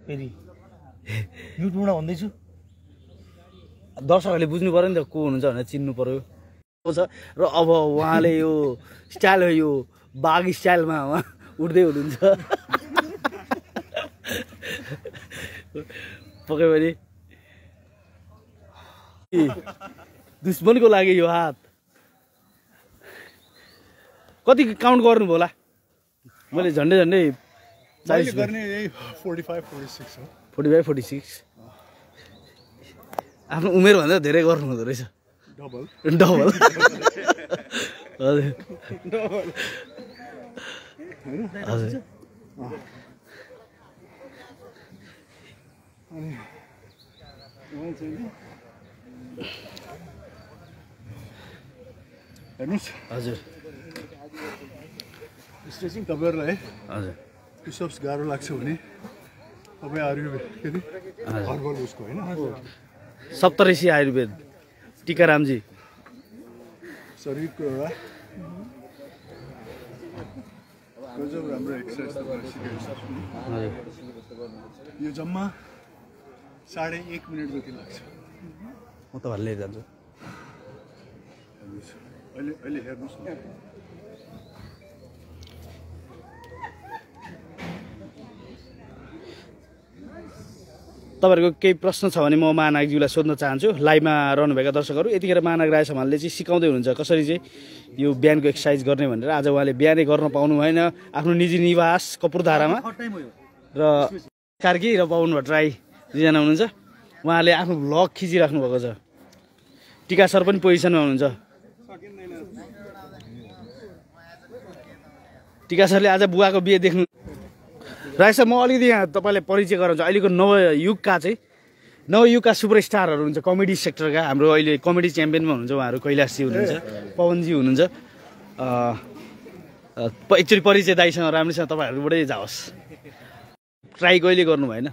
फेरि म्युटमा भन्दैछु दर्शकहरूले बुझ्नु पर्यो नि त को हुनुहुन्छ भनेर चिन्नु पर्यो र अब उहाँले यो स्टाइल हो यो बाघ स्टाइलमा उहाँ उठ्दै हुनुहुन्छ पक्कै पनि दुश्मनको लागि यो हात कति काउन्ट गर्नुभयो होला मैले झन्डै 40 गर्ने 45 46 हो 45 46 आफ्नो उमेर भन्दा धेरै गर्नु हुँदो रहेछ डबल हजुर हजुर हेर्नुहोस् हजुर स्ट्रेचिङ तपाईँहरूलाई हजुर पुसअप्स गाह्रो लाग्छ भने तपाईँ आयुर्वेद के अरे हर्बल उसको होइन सप्तऋषि आयुर्वेद टीकारामजी शरीरको एउटा गजब राम्रो एक्सर्साइज तपाईँले सिकाइसक्नु यो जम्मा 1.5 मिनट जति लाग्छ म तपाईँहरू लिएर जान्छु अहिले हेर्नुहोस् न तपाईहरुको केही प्रश्न छ भने म महानागज्यूलाई सोध्न चाहन्छु लाइभमा रहनुभएका दर्शकहरू यतिखेर महानाग राज हमालले चाहिँ सिकाउँदै हुनुहुन्छ कसरी चाहिँ यो बिहानको एक्सर्साइज गर्ने भनेर आज उहाँले बिहानै गर्न पाउनु भएन आफ्नो निजी निवास कपुरधारामा र कार्की र पवन भट्टराई दुईजना हुनुहुन्छ उहाँले आफ्नो भ्लग खिचिराख्नु भएको छ टीका सर पनि पोजिसनमा हुनुहुन्छ टीका सरले आज बुवाको बिहे देख्नु राज सर म अलिकति यहाँ तपाईँलाई परिचय गराउँछु अहिलेको नवयुगका सुपरस्टारहरू हुन्छ कमेडी सेक्टरका हाम्रो अहिले कमेडी च्याम्पियनमा हुनुहुन्छ उहाँहरू कैलाशजी हुनुहुन्छ पवनजी हुनुहुन्छ एकचोटि परिचय दाइसँग राम्रोसँग तपाईँहरूबाटै जाओस् ट्राई कहिले गर्नु भएन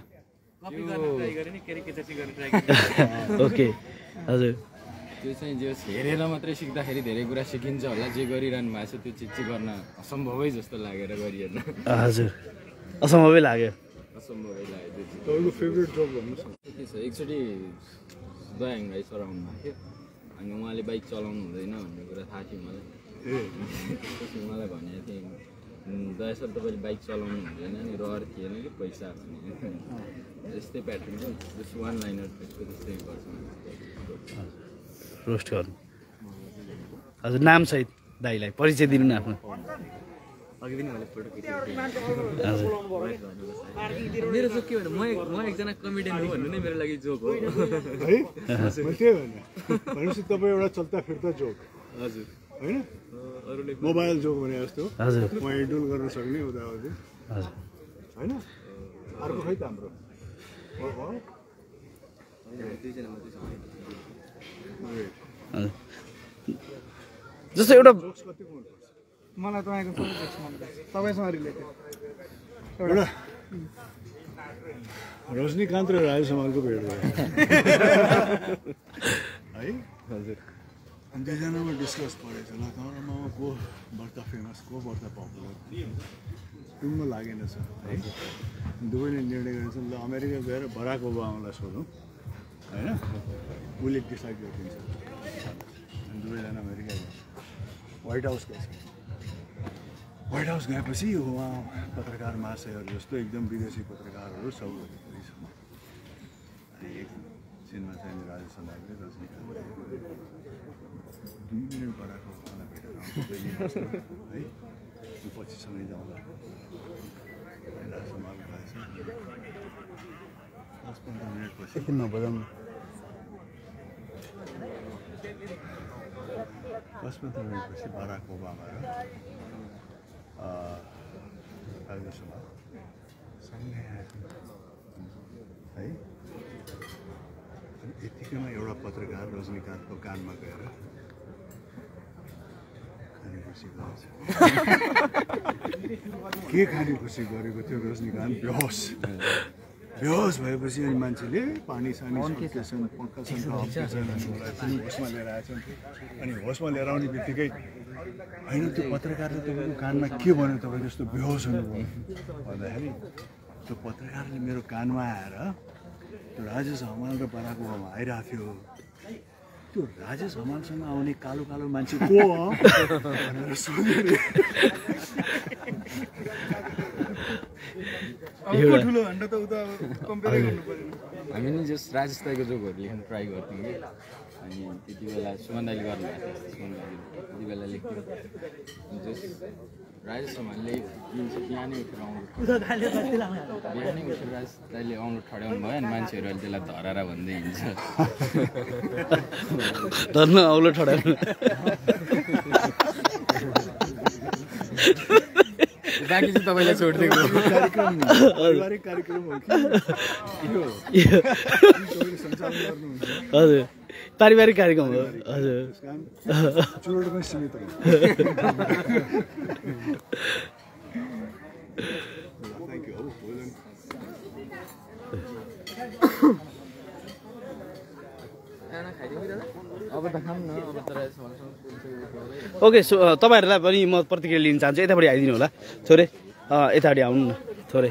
ओके हजुर त्यो चाहिँ जे हेरेर मात्रै सिक्दाखेरि धेरै कुरा सिकिन्छ होला जे गरिरहनु भएको छ त्यो चिज चाहिँ गर्न असम्भवै जस्तो लागेर गरिएन हजुर असम्भवै लाग्यो असम्भवै लाग्यो तपाईँको फेभरेट जोक भन्नुहोस् न के छ एकचोटि दयाङ राई सर आउनु भएको थियो अनि उहाँले बाइक चलाउनु हुँदैन भन्ने कुरा थाहा थियो मलाई मलाई भनेको थिएँ दया सर तपाईँले बाइक चलाउनु हुँदैन नि रहर थिएन कि पैसा भन्ने यस्तै प्याटर्न जस्ट वान लाइनर त्यसको त्यस्तै गर्छ रोस्ट गर्नु हजुर नाम सहित दाइलाई परिचय दिनु न आफ्नो अघि पनि मैले फोटो खिचेको मेरो जोक के भन्नु म एकजना कमेडियन हो भन्नु नै मेरो लागि जोक हो है मैले त्यही भने भनेपछि तपाईँ एउटा चल्ता फिर्ता जोक हजुर होइन मोबाइल जोक भने जस्तो हजुर म एडुल गर्न सक्ने उतावधि हजुर होइन अर्को खै त हाम्रो जस्तो एउटा मलाई तपाईँको सबै जोक्स मनपर्छ तपाईँसँग रिलेटेड एउटा रजनीकान्त र राजेश हमालको भेट भयो है हजुर अनि दुईजनामा डिस्कस परेछ ल तपाईँमा को बढ्ता फेमस को बढ्ता पपुलर टुङ्ग लागेन छ है दुवैले निर्णय गरेछ ल अमेरिका गएर बराक ओबामालाई सोधौँ होइन उसले डिसाइड गरिदिन्छ अनि दुवैजना अमेरिका गयो व्हाइट हाउस गएछ व्हाइट हाउस गएपछि उहाँ पत्रकार महाशयहरू जस्तो एकदम विदेशी पत्रकारहरू सब पुलिसमा अनि एक चिनमा चाहिँ राजेश हमालले रजनीकान्त बराक ओबामालाई भेटेर आउँछ है पछि सँगै जाउँला राजेश हमाल गएछ 10-15 मिनटपछि एकछिन नबजाउनु 10-15 मिनटपछि बराक ओबामा र राजेश हमाल सँगै आएछ है अनि यतिकैमा एउटा पत्रकार रजनीकान्तको कानमा गएर खाने खुसी गरेछ के खाने खुसी गरेको थियो रजनीकान्त बेहोस भएपछि अनि मान्छेले पानी सानी सकेछन् पङ्खासनका हप्केछन् होसमा लिएर आएछन् अनि होसमा लिएर आउने बित्तिकै होइन त्यो पत्रकारले तपाईँको कानमा के भन्यो तपाईँ जस्तो बेहोस हुनुभयो भन्दाखेरि त्यो पत्रकारले मेरो कानमा आएर त्यो राजेश हमाल र बराक ओबामा आइरहेको थियो त्यो राजेश हमालसँग आउने कालो कालो मान्छे को हो भनेर सोध्यो ठुलो भन्दा त उता कम्पेयर गर्नु पर्दैन हामी नि जस्ट राजेश दाइको जोकहरू लेख्न ट्राई गर्थ्यौँ कि अनि त्यति बेला सुमन दाइले गर्नुभएको थियो सुमन दाइले त्यति बेला लेख्थ्यौँ जस्ट राजेश हमालले बिहानै उठेर आउनु बिहानै उठेर राजेश दाइले आउनु ठड्याउनु भयो अनि मान्छेहरू अहिले त्यसलाई धरारा भन्दै हिँड्छ धर्न औलो ठड्याउनु बाँकी चाहिँ तपाईँलाई छोडिदिएको कार्यक्रम पारिवारिक कार्यक्रम हो कि यो तपाईँले सञ्चालन गर्नुहुन्छ हजुर पारिवारिक कार्यक्रम हो हजुर चुरोटमै सीमित हो थ्याङ्क यू अब त खाऊँ न अब त राजेश हमालसँग ओके सो तपाईँहरूलाई पनि म प्रतिक्रिया लिन चाहन्छु यतापट्टि आइदिनु होला थोरै यतापट्टि आउनु न थोरै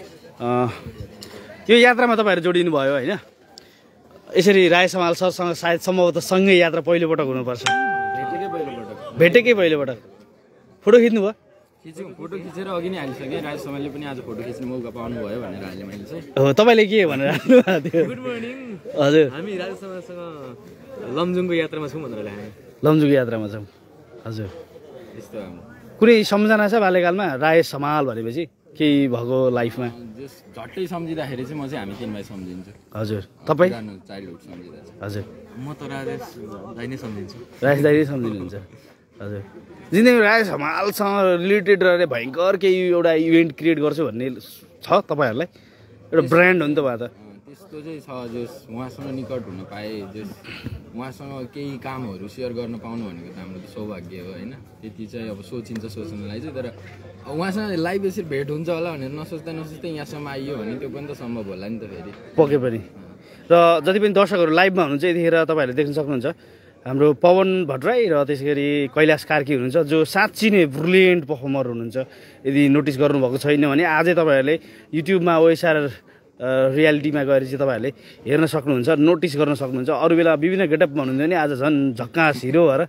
यो यात्रामा तपाईँहरू जोडिनु भयो होइन यसरी राजेश हमाल सरसँग सायद सम्भवतः सँगै यात्रा पहिलोपटक हुनुपर्छ भेटेकै पहिलोपटक फोटो खिच्नु भयो फोटो खिचेर अघि नै हालिसकेँ राजेश हमालले पनि आज फोटो खिच्ने मौका पाउनुभयो भनेर हालेँ मैले चाहिँ हो तपाईँले के भनेर हाल्नु भएको थियो गुड मर्निङ हजुर हामी राजेश हमालसँग लमजुङको यात्रामा छौँ भनेर ल्याएँ लमजुङको यात्रामा छौँ हजुर यस्तो कुनै सम्झना छ बाल्यकालमा राजेश हमाल भनेपछि केही भएको लाइफमा जस्ट झट्टै सम्झिँदाखेरि चाहिँ म चाहिँ हामी 3 भाइ सम्झिन्छु हजुर तपाईँ चाइल्डहुड सम्झिँदा चाहिँ हजुर म त राजेश दाइ नै सम्झिन्छु राजेश दाइ सम्झिनुहुन्छ हजुर जिन्दगीमा राजेश हमालसँग रिलेटेड रहेर भयङ्कर केही एउटा इभेन्ट क्रिएट गर्छु भन्ने छ तपाईँहरूलाई एउटा ब्रान्ड हो नि त उहाँ त त्यस्तो चाहिँ छ जस उहाँसँग निकट हुन पाएँ जस उहाँसँग केही कामहरू सेयर गर्न पाउनु भनेको त हाम्रो त सौभाग्य हो होइन त्यति चाहिँ अब सोचिन्छ सोच्नलाई चाहिँ तर उहाँसँग लाइभ यसरी भेट हुन्छ होला भनेर नसोच्दा नसोच्दै यहाँसम्म आइयो भने त्यो पनि त सम्भव होला नि त फेरि पक्कै पनि र जति पनि दर्शकहरू लाइभमा हुनुहुन्छ यतिखेर तपाईँहरूले देख्न सक्नुहुन्छ हाम्रो पवन भट्टराई र त्यसै गरी कैलाश कार्की हुनुहुन्छ जो साँच्ची नै ब्रिलियन्ट पर्फर्मर हुनुहुन्छ यदि नोटिस गर्नुभएको छैन भने आजै तपाईँहरूले युट्युबमा ओएसआर रियालिटीमा गएर चाहिँ तपाईँहरूले हेर्न सक्नुहुन्छ नोटिस गर्न सक्नुहुन्छ अरू बेला विभिन्न गेटअपमा हुनुहुन्छ भने आज झन् झक्कास हिरो भएर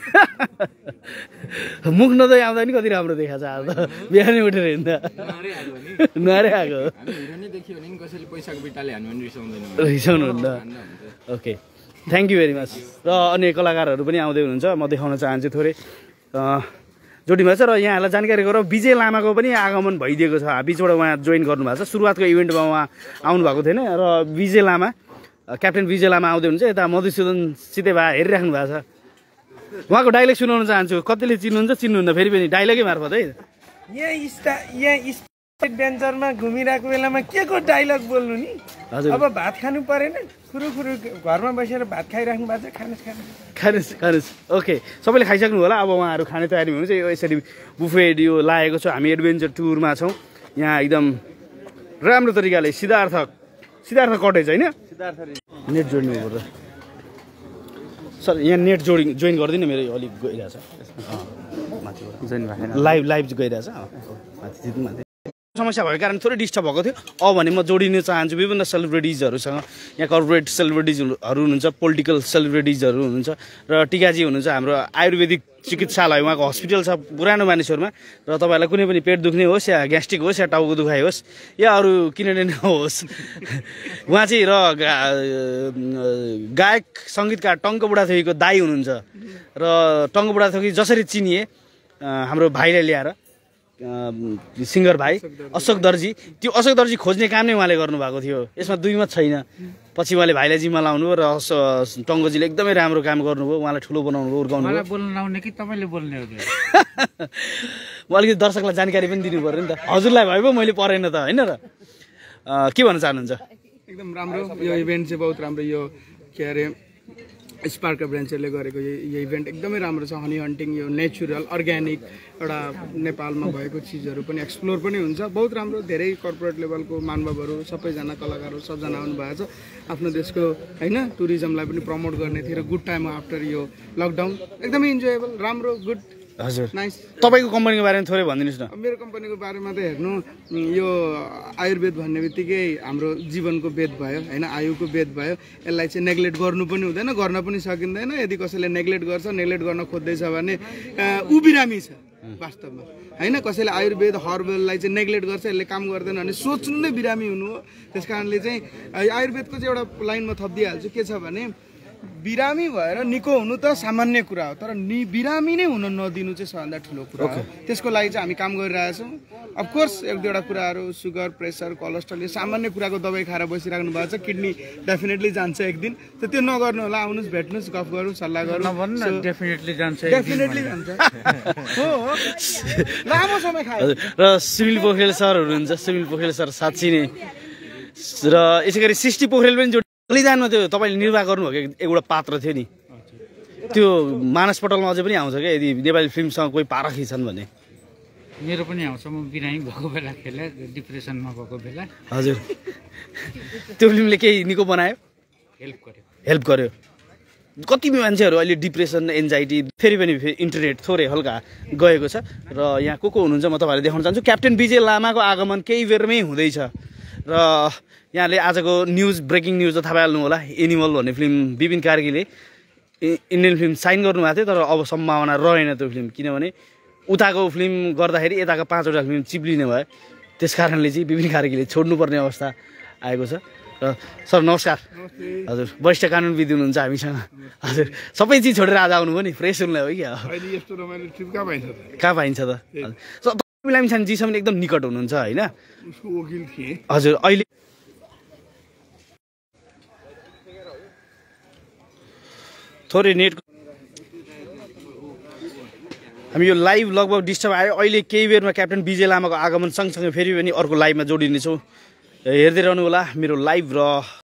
मुख नदै आउँदा नि कति राम्रो देखाएको छ आज त बिहानै उठेर हिँड्दा नुहारै आएको हामी हिरो नै देखियो भने कसैले पैसाको बिटाले हान्यो भने रिसाउनुहुन्न okay thank you very much र अन्य कलाकारहरू पनि आउँदै हुनुहुन्छ म देखाउन चाहन्छु थोरै जोडिमा छ र यहाँहरूलाई जानकारी गरौँ विजय लामाको पनि आगमन भइदिएको छ बिचबाट उहाँ जोइन गर्नुभएको छ सुरुवातको इभेन्टमा उहाँ आउनुभएको थिएन र विजय लामा क्याप्टेन विजय लामा आउँदै हुनुहुन्छ यता मधुसूदन सितेबा हेरिराख्नु भएको छ उहाँको डाइलग सुनाउन चाहन्छु कतिले चिन्नुहुन्छ चिन्नुहुन्न फेरि पनि डाइलगै मार्फत है यहाँ एडभेन्चरमा घुमिरहेको बेलामा के को डाइलग बोल्नु नि अब भात खानु परेन खुरु घरमा बसेर भात खाइराख्नु भएको छ खानुहोस् ओके सबैले खाइसक्नु होला अब उहाँहरू खाने तयारीमा हुनुहुन्छ यो यसरी बुफेट यो लागेको छ हामी एडभेन्चर टुरमा छौँ यहाँ एकदम राम्रो तरिकाले सिद्धार्थ कटेज होइन नेट जोड्नु पर्छ सर यहाँ नेट जोइन गरिदिनु मेरो अलिक गइरहेछ लाइभ गइरहेछ माथि समस्या भएको कारण थोरै डिस्टर्ब भएको थियो अब भने म जोडिन चाहन्छु विभिन्न सेलिब्रिटिजहरूसँग यहाँ कर्पोरेट सेलिब्रिटिजहरू हुनुहुन्छ पोलिटिकल सेलिब्रिटिजहरू हुनुहुन्छ र टिकाजी हुनुहुन्छ हाम्रो आयुर्वेदिक चिकित्सालय उहाँको हस्पिटल छ पुरानो मानिसहरूमा र तपाईँहरूलाई कुनै पनि पेट दुख्ने होस् या ग्यास्ट्रिक होस् या टाउको दुखाइ होस् या अरू किनभने नहोस् उहाँ चाहिँ र गायक सङ्गीतकार टङ्क बुढाथोकीको दाई हुनुहुन्छ र टङ्क बुढाथोकी जसरी चिनिए हाम्रो भाइलाई ल्याएर सिङ्गर भाइ अशोक दर्जी त्यो अशोक दर्जी खोज्ने काम नै उहाँले गर्नुभएको थियो यसमा दुई मत छैन पछि उहाँले भाइलाई जिम्मा लाउनु र टङ्गजीले एकदमै राम्रो काम गर्नुभयो उहाँलाई ठुलो बनाउनु भयो उर्काउनु भयो बोल्न लाउने कि तपाईँले बोल्ने हो म अलिकति दर्शकलाई जानकारी पनि दिनु पऱ्यो नि त हजुरलाई भयो पो मैले परेन त होइन र के भन्न चाहनुहुन्छ एकदम राम्रो यो इभेन्ट चाहिँ बहुत राम्रो यो के अरे स्पार्क ब्रान्चले गरेको यो इभेन्ट एकदमै राम्रो छ हनी हन्टिङ यो नेचुरल अर्ग्यानिक एउटा नेपालमा भएको चिजहरू पनि एक्सप्लोर पनि हुन्छ बहुत राम्रो धेरै कर्पोरेट लेभलको मानवहरू सबैजना कलाकारहरू सबजना आउनुभएको छ आफ्नो देशको होइन टुरिज्मलाई पनि प्रमोट गर्ने थियो र गुड टाइम आफ्टर यो लकडाउन एकदमै इन्जोयबल राम्रो गुड हजुर नाइस। तपाईँको कम्पनीको बारेमा थोरै भनिदिनुहोस् न। मेरो कम्पनीको बारेमा त हेर्नु, यो आयुर्वेद भन्ने बित्तिकै हाम्रो जीवनको वेद भयो होइन, आयुको वेद भयो। यसलाई चाहिँ नेग्लेक्ट गर्नु पनि हुँदैन, गर्न पनि सकिँदैन। यदि कसैले नेग्लेक्ट गर्छ, नेग्लेक्ट गर्न खोज्दैछ भने ऊ बिरामी छ वास्तवमा होइन। कसैले आयुर्वेद हर्बललाई चाहिँ नेग्लेक्ट गर्छ, यसले काम गर्दैन भने सोच्नु नै बिरामी हुनु हो। त्यस कारणले चाहिँ आयुर्वेदको चाहिँ एउटा लाइन म थपिदिइहाल्छु, के छ भने बिरामी भएर निको हुनु त सामान्य कुरा हो, तर बिरामी नै हुन नदिनु चाहिँ सबभन्दा ठुलो कुरा हो। त्यसको लागि चाहिँ हामी काम गरिरहेछौँ। अफकोर्स एक दुईवटा कुराहरू सुगर, प्रेसर, कोलेस्ट्रोल यो सामान्य कुराको दबाई खाएर बसिराख्नु भएको छ, किडनी डेफिनेटली जान्छ एक दिन। त त्यो नगर्नु होला, आउनुहोस्, भेट्नुहोस्, गफ गरौँ, सल्लाह गरौँ। डेफिनेटली जान्छ, डेफिनेटली जान्छ। हो लामो समय खायो। र सुनिल पोखरेल सर हुनुहुन्छ, सुनिल पोखरेल सर साँच्ची नै, र यसै गरी सृष्टि पोखरेल पनि बलिदानमा त्यो तपाईँले निर्वाह गर्नुभएको एउटा पात्र थियो नि, त्यो मानस पटलमा अझै पनि आउँछ क्या, यदि नेपाली फिल्मसँग कोही पारा खिच्छन् भने। मेरो पनि आउँछ, म बिरामी भएको बेला खेला, डिप्रेसनमा भएको बेला। हजुर, त्यो फिल्मले केही निको बनायो, हेल्प गर्यो। कति मान्छेहरू अहिले डिप्रेसन, एन्जाइटी, फेरि पनि इन्टरनेट थोरै हल्का गएको छ। र यहाँ को हुनुहुन्छ म तपाईँहरूलाई देखाउन चाहन्छु। क्याप्टेन विजय लामाको आगमन केही बेरमै हुँदैछ। र यहाँले आजको न्युज, ब्रेकिङ न्युज त थाहा पाइहाल्नु होला, एनिमल भन्ने फिल्म विपिन कार्कीले इन्डियन फिल्म साइन गर्नुभएको थियो, तर अब सम्भावना रहेन त्यो फिल्म, किनभने उताको फिल्म गर्दाखेरि यताको 5वटा फिल्म चिप्लिने भयो। त्यस कारणले चाहिँ विपिन कार्कीले छोड्नुपर्ने अवस्था आएको छ। र सर नमस्कार। हजुर, वरिष्ठ कानुनविद हुनुहुन्छ हामीसँग। हजुर, सबै चिज छोडेर आज आउनुभयो नि, फ्रेस हुनुलाई हो क्या? यस्तो रमाइलो ट्रिप कहाँ पाइन्छ त? बिलामी छानजीसँग एकदम निकट हुनुहुन्छ होइन? उसको वकिल थिए। हजुर, अहिले थोरै नेट हामी यो लाइभ लगभग डिस्टर्ब आयो। अहिले केही बेरमा क्याप्टेन विजय लामाको आगमन सँगसँगै फेरि पनि अर्को लाइभमा जोडिनेछौँ। हेर्दै रहनु होला मेरो लाइभ र